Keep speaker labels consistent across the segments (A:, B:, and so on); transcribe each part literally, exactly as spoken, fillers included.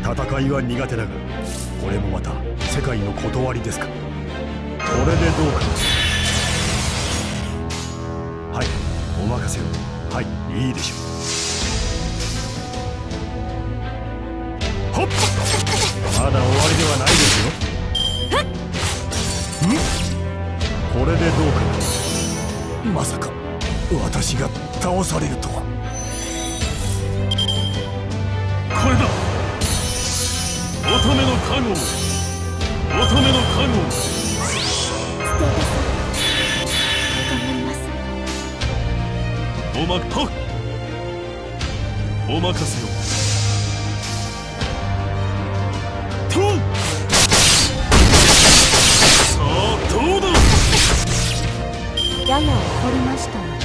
A: 戦いは苦手だが、これもまた世界の断りですか。これでどうか。はい、お任せを。はい、いいでしょう。ほっまだ終わりではないですよ。んこれでどうか。まさか私が倒されるとは。
B: これだ、乙女の加護、乙女の加護。
C: ステータス頑張ります。
B: おまはっお任せを。とさあどうだ。
C: やや怒りましたね。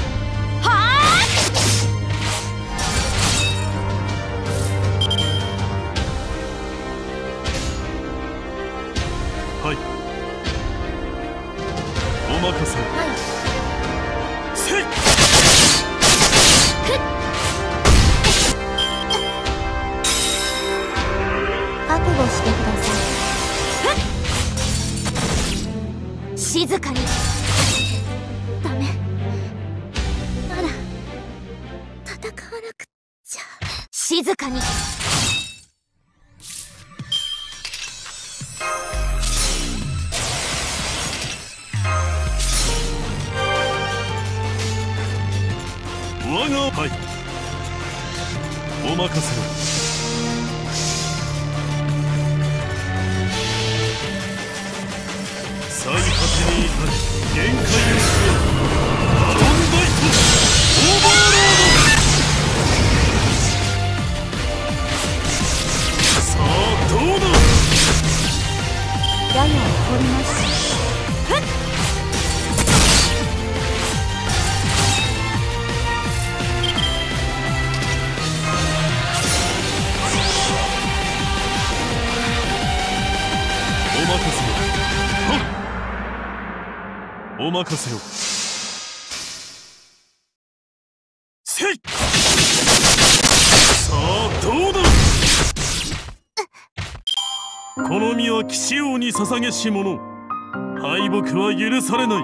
B: はい、お任せを。
C: はい。
B: せい
C: 覚悟してください。
D: 静かに。
C: ダメ。まだ戦わなくっちゃ。
D: 静かに。
B: 我がはい、お任せを。最果てに至り限界を超えバトンバイトオーバーロード。さあどうだ。
C: やや怒りました。
B: お任せを。お任せを。せいさあどうだ。この身は騎士王に捧げし者。敗北は許されない。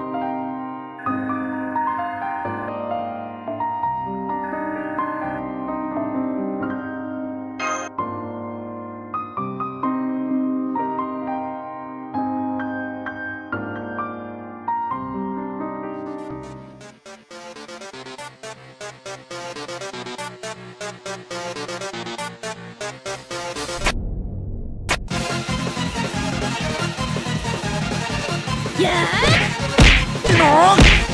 D: やーっ